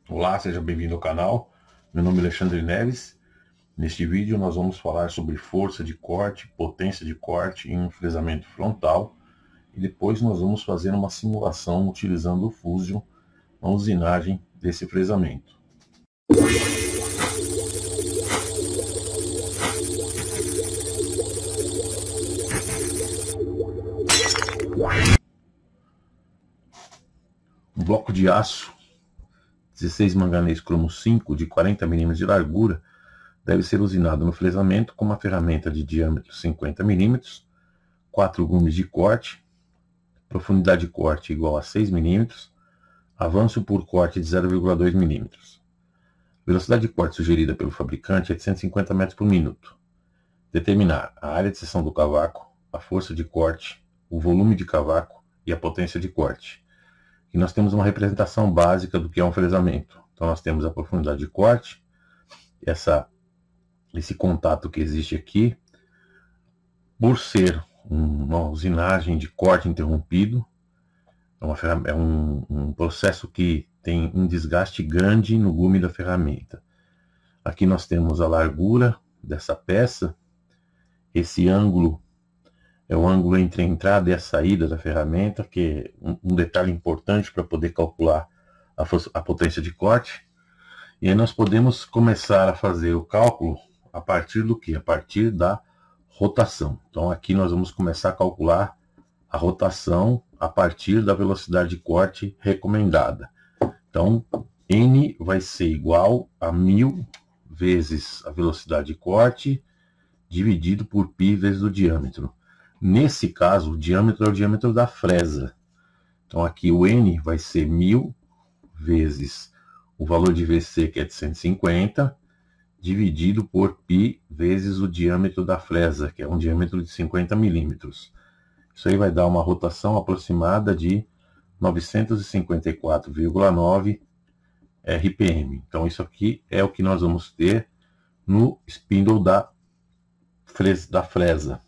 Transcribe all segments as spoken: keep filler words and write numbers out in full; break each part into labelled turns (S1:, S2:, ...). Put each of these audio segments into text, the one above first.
S1: Olá, seja bem-vindo ao canal. Meu nome é Alexandre Neves. Neste vídeo nós vamos falar sobre força de corte, potência de corte em um fresamento frontal e depois nós vamos fazer uma simulação utilizando o Fusion na usinagem desse fresamento. Um bloco de aço dezesseis manganês cromo cinco de quarenta milímetros de largura deve ser usinado no fresamento com uma ferramenta de diâmetro cinquenta milímetros, quatro gumes de corte, profundidade de corte igual a seis milímetros, avanço por corte de zero vírgula dois milímetros. Velocidade de corte sugerida pelo fabricante é de cento e cinquenta metros por minuto. Determinar a área de seção do cavaco, a força de corte, o volume de cavaco e a potência de corte. E nós temos uma representação básica do que é um fresamento. Então nós temos a profundidade de corte, essa, esse contato que existe aqui, por ser uma usinagem de corte interrompido, é, uma, é um, um processo que tem um desgaste grande no gume da ferramenta. Aqui nós temos a largura dessa peça, esse ângulo é o ângulo entre a entrada e a saída da ferramenta, que é um, um detalhe importante para poder calcular a, a potência de corte. E aí nós podemos começar a fazer o cálculo a partir do que? A partir da rotação. Então aqui nós vamos começar a calcular a rotação a partir da velocidade de corte recomendada. Então N vai ser igual a mil vezes a velocidade de corte dividido por π vezes o diâmetro. Nesse caso, o diâmetro é o diâmetro da fresa. Então aqui o N vai ser mil vezes o valor de V C, que é de cento e cinquenta, dividido por π vezes o diâmetro da fresa, que é um diâmetro de cinquenta milímetros. Isso aí vai dar uma rotação aproximada de novecentos e cinquenta e quatro vírgula nove R P M. Então isso aqui é o que nós vamos ter no spindle da fresa. Da fresa.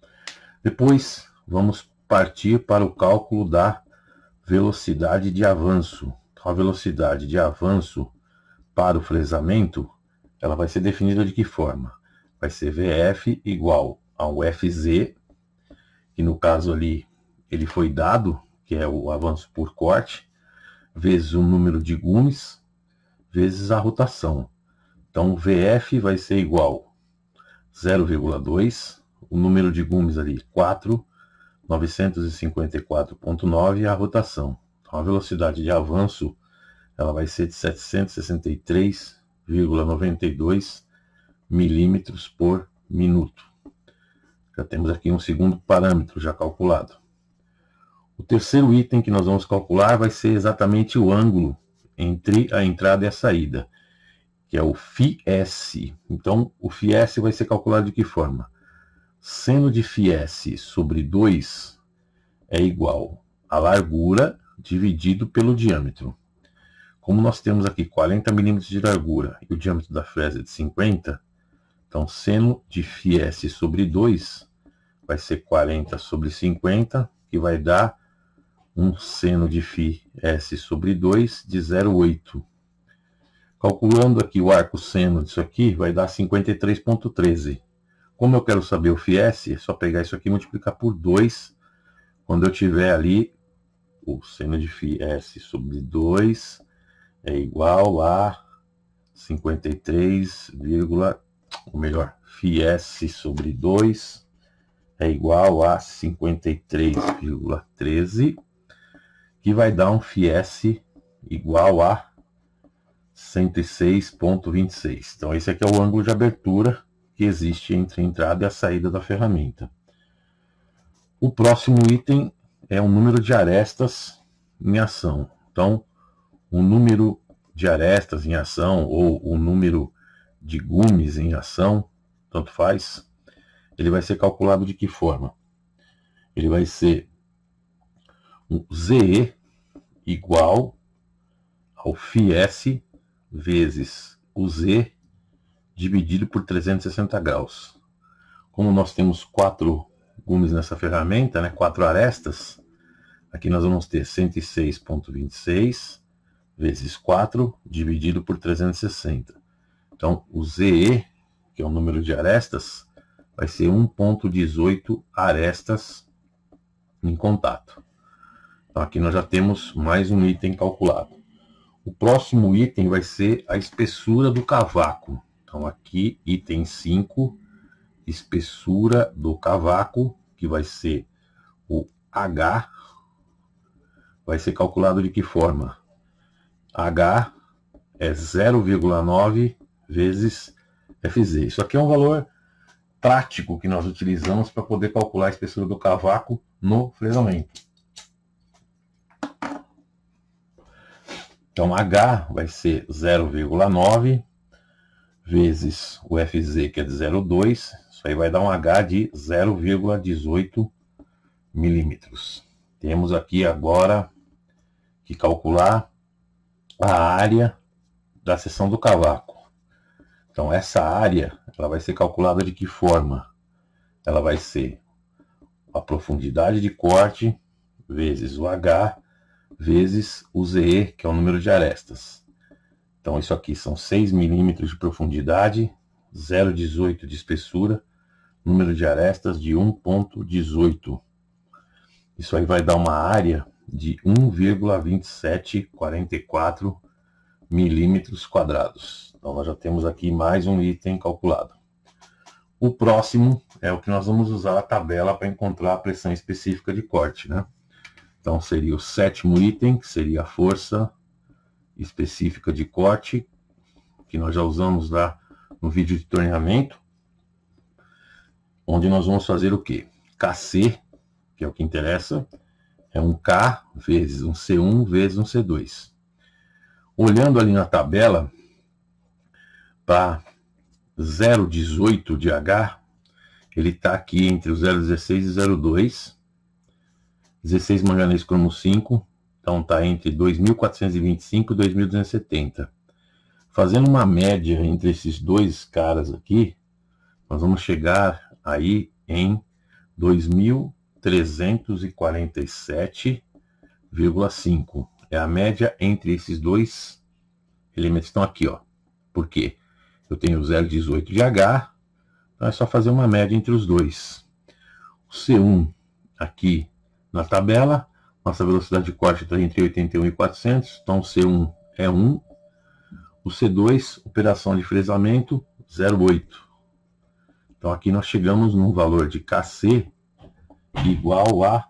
S1: Depois vamos partir para o cálculo da velocidade de avanço. Então, a velocidade de avanço para o fresamento, ela vai ser definida de que forma? Vai ser V F igual ao F Z, que no caso ali ele foi dado, que é o avanço por corte, vezes o número de gumes, vezes a rotação. Então V F vai ser igual a zero vírgula dois, o número de gumes ali quatro, novecentos e cinquenta e quatro vírgula nove e a rotação. Então a velocidade de avanço ela vai ser de setecentos e sessenta e três vírgula noventa e dois milímetros por minuto. Já temos aqui um segundo parâmetro já calculado. O terceiro item que nós vamos calcular vai ser exatamente o ângulo entre a entrada e a saída, que é o Φs. Então o Φs vai ser calculado de que forma? Seno de Φs sobre dois é igual a largura dividido pelo diâmetro. Como nós temos aqui quarenta milímetros de largura e o diâmetro da fresa é de cinquenta, então seno de Φs sobre dois vai ser quarenta sobre cinquenta, que vai dar um seno de Φs sobre dois de zero vírgula oito. Calculando aqui o arco seno disso aqui, vai dar cinquenta e três vírgula treze. Como eu quero saber o Φs, é só pegar isso aqui e multiplicar por dois, quando eu tiver ali o seno de Φs sobre dois é igual a cinquenta e três, ou melhor, Φs sobre dois é igual a cinquenta e três vírgula treze, que vai dar um Φs igual a cento e seis vírgula vinte e seis. Então esse aqui é o ângulo de abertura que existe entre a entrada e a saída da ferramenta. O próximo item é o número de arestas em ação. Então, o número de arestas em ação ou o número de gumes em ação, tanto faz, ele vai ser calculado de que forma? Ele vai ser um Ze igual ao Φs vezes o Z dividido por trezentos e sessenta graus. Como nós temos quatro gumes nessa ferramenta, né, quatro arestas, aqui nós vamos ter cento e seis vírgula vinte e seis vezes quatro dividido por trezentos e sessenta. Então, o Z E, que é o número de arestas, vai ser um ponto dezoito arestas em contato. Então, aqui nós já temos mais um item calculado. O próximo item vai ser a espessura do cavaco. Então, aqui, item cinco, espessura do cavaco, que vai ser o H, vai ser calculado de que forma? H é zero vírgula nove vezes F Z. Isso aqui é um valor prático que nós utilizamos para poder calcular a espessura do cavaco no fresamento. Então, H vai ser zero vírgula nove vezes o F Z, que é de zero vírgula dois. Isso aí vai dar um H de zero vírgula dezoito milímetros. Temos aqui agora que calcular a área da seção do cavaco. Então, essa área ela vai ser calculada de que forma? Ela vai ser a profundidade de corte vezes o H vezes o Z E, que é o número de arestas. Então, isso aqui são seis milímetros de profundidade, zero vírgula dezoito de espessura, número de arestas de um ponto dezoito. Isso aí vai dar uma área de um vírgula vinte e sete quarenta e quatro milímetros quadrados. Então, nós já temos aqui mais um item calculado. O próximo é o que nós vamos usar a tabela para encontrar a pressão específica de corte, né? Então, seria o sétimo item, que seria a força específica de corte, que nós já usamos lá no vídeo de torneamento, onde nós vamos fazer o quê? K C, que é o que interessa, é um K vezes um C um vezes um C dois. Olhando ali na tabela, para zero vírgula dezoito de H, ele está aqui entre o zero vírgula dezesseis e zero vírgula dois. dezesseis manganês cromo cinco, então está entre dois mil quatrocentos e vinte e cinco e dois mil duzentos e setenta. Fazendo uma média entre esses dois caras aqui, nós vamos chegar aí em dois mil trezentos e quarenta e sete vírgula cinco. É a média entre esses dois elementos que estão aqui, ó. Por quê? Eu tenho zero vírgula dezoito de H, então é só fazer uma média entre os dois. O C um aqui na tabela, nossa velocidade de corte está entre oitenta e um e quatrocentos, então o C um é um. O C dois, operação de fresamento, zero vírgula oito. Então aqui nós chegamos num valor de K C igual a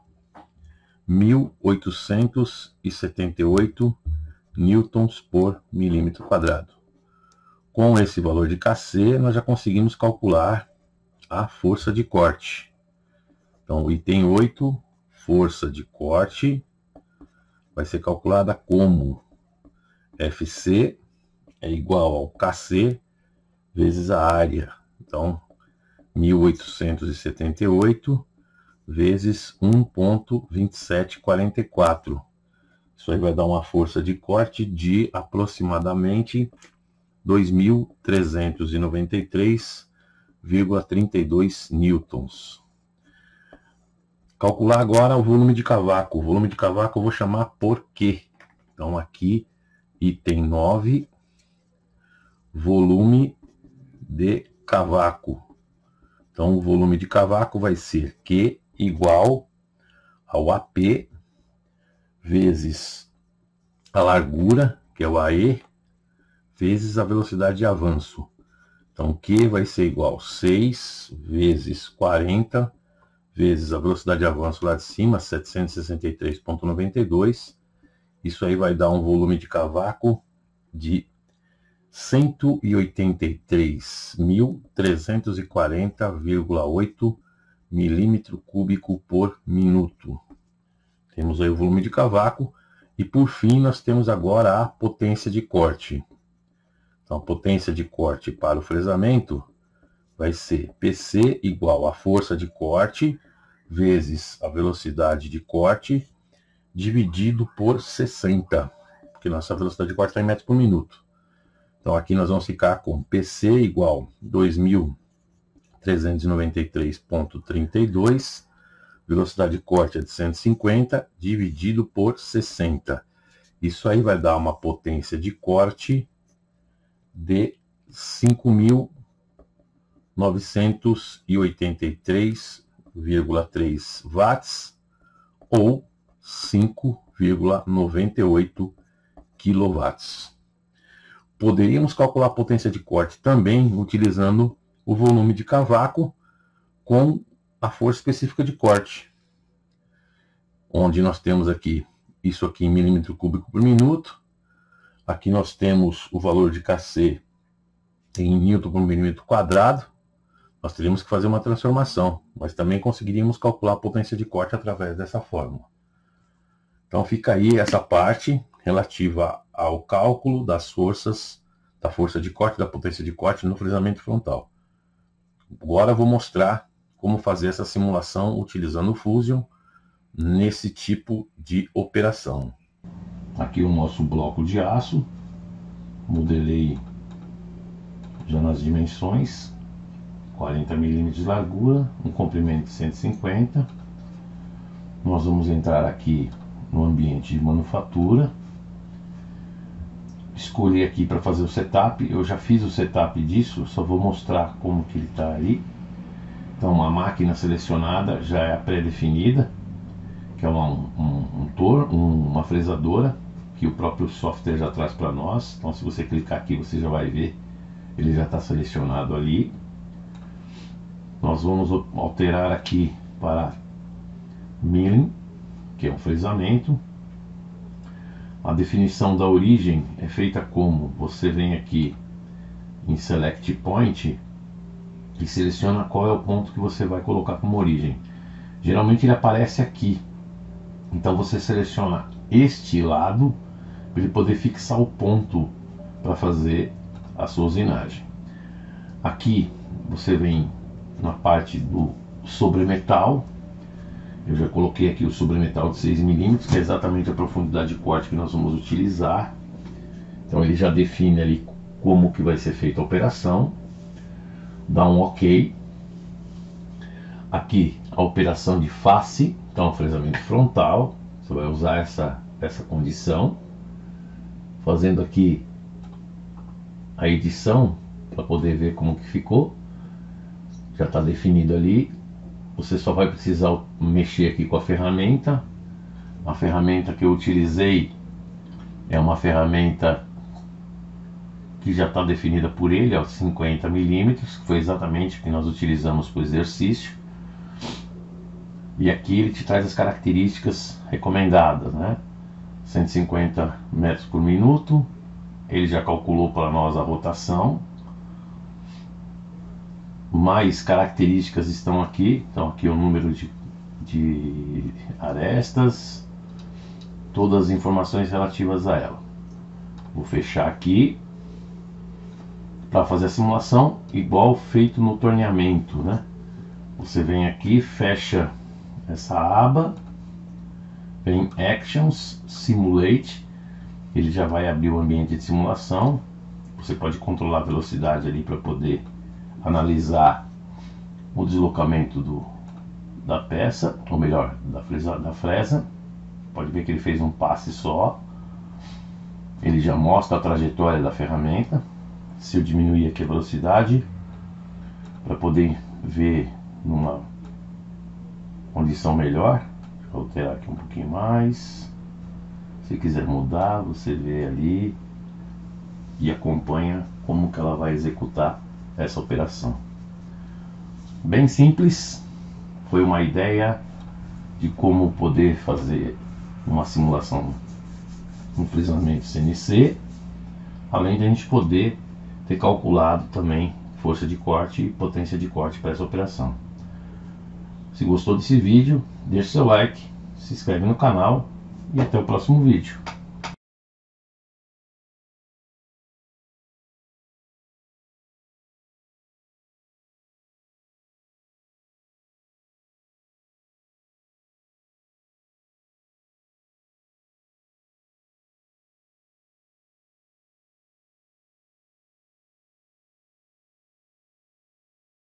S1: mil oitocentos e setenta e oito newtons por milímetro quadrado. Com esse valor de K C, nós já conseguimos calcular a força de corte. Então, o item oito, força de corte, vai ser calculada como F C é igual ao K C vezes a área. Então, mil oitocentos e setenta e oito vezes um ponto vinte e sete quarenta e quatro. Isso aí vai dar uma força de corte de aproximadamente dois mil trezentos e noventa e três vírgula trinta e dois newtons. Calcular agora o volume de cavaco. O volume de cavaco eu vou chamar por quê? Então aqui, item nove, volume de cavaco. Então o volume de cavaco vai ser Q igual ao A P vezes a largura, que é o A E, vezes a velocidade de avanço. Então Q vai ser igual a seis vezes quarenta vezes a velocidade de avanço lá de cima, setecentos e sessenta e três vírgula noventa e dois. Isso aí vai dar um volume de cavaco de cento e oitenta e três mil trezentos e quarenta vírgula oito milímetro cúbico por minuto. Temos aí o volume de cavaco. E por fim nós temos agora a potência de corte. Então a potência de corte para o fresamento vai ser P C igual a força de corte vezes a velocidade de corte dividido por sessenta, porque nossa velocidade de corte está em metros por minuto. Então aqui nós vamos ficar com P C igual a dois mil trezentos e noventa e três vírgula trinta e dois, velocidade de corte é de cento e cinquenta, dividido por sessenta. Isso aí vai dar uma potência de corte de cinco mil novecentos e oitenta e três vírgula três watts ou cinco vírgula noventa e oito quilowatts. Poderíamos calcular a potência de corte também utilizando o volume de cavaco com a força específica de corte, onde nós temos aqui isso aqui em milímetro cúbico por minuto. Aqui nós temos o valor de K C em newton por milímetro quadrado. Nós teríamos que fazer uma transformação, mas também conseguiríamos calcular a potência de corte através dessa fórmula. Então fica aí essa parte relativa ao cálculo das forças, da força de corte, da potência de corte no frisamento frontal. Agora eu vou mostrar como fazer essa simulação utilizando o Fusion nesse tipo de operação. Aqui o nosso bloco de aço, modelei já nas dimensões, quarenta milímetros de largura, um comprimento de cento e cinquenta. Nós vamos entrar aqui no ambiente de manufatura, escolher aqui para fazer o setup. Eu já fiz o setup disso, só vou mostrar como que ele está aí. Então a máquina selecionada já é pré-definida, que é uma, um, um tor, um, uma fresadora, que o próprio software já traz para nós. Então se você clicar aqui você já vai ver, ele já está selecionado ali. Nós vamos alterar aqui para milling, que é um fresamento. A definição da origem é feita como: você vem aqui em Select Point e seleciona qual é o ponto que você vai colocar como origem. Geralmente ele aparece aqui, então você seleciona este lado para ele poder fixar o ponto para fazer a sua usinagem. Aqui você vem na parte do sobremetal. Eu já coloquei aqui o sobremetal de seis milímetros, que é exatamente a profundidade de corte que nós vamos utilizar. Então ele já define ali como que vai ser feita a operação. Dá um OK. Aqui a operação de face, então o fresamento frontal. Você vai usar essa, essa condição. Fazendo aqui a edição para poder ver como que ficou. Já está definido ali. Você só vai precisar mexer aqui com a ferramenta. A ferramenta que eu utilizei é uma ferramenta que já está definida por ele, aos cinquenta milímetros, que foi exatamente o que nós utilizamos para o exercício. E aqui ele te traz as características recomendadas, né? cento e cinquenta metros por minuto. Ele já calculou para nós a rotação. Mais características estão aqui. Então aqui o número de, de arestas, todas as informações relativas a ela. Vou fechar aqui para fazer a simulação igual feito no torneamento, né? Você vem aqui, fecha essa aba, vem Actions, Simulate, ele já vai abrir o ambiente de simulação. Você pode controlar a velocidade ali para poder analisar o deslocamento do, da peça, ou melhor, da fresa, da fresa. Pode ver que ele fez um passe só. Ele já mostra a trajetória da ferramenta. Se eu diminuir aqui a velocidade para poder ver numa condição melhor, deixa eu alterar aqui um pouquinho mais. Se quiser mudar, você vê ali e acompanha como que ela vai executar essa operação. Bem simples, foi uma ideia de como poder fazer uma simulação no frisamento C N C, além de a gente poder ter calculado também força de corte e potência de corte para essa operação. Se gostou desse vídeo, deixe seu like, se inscreve no canal e até o próximo vídeo.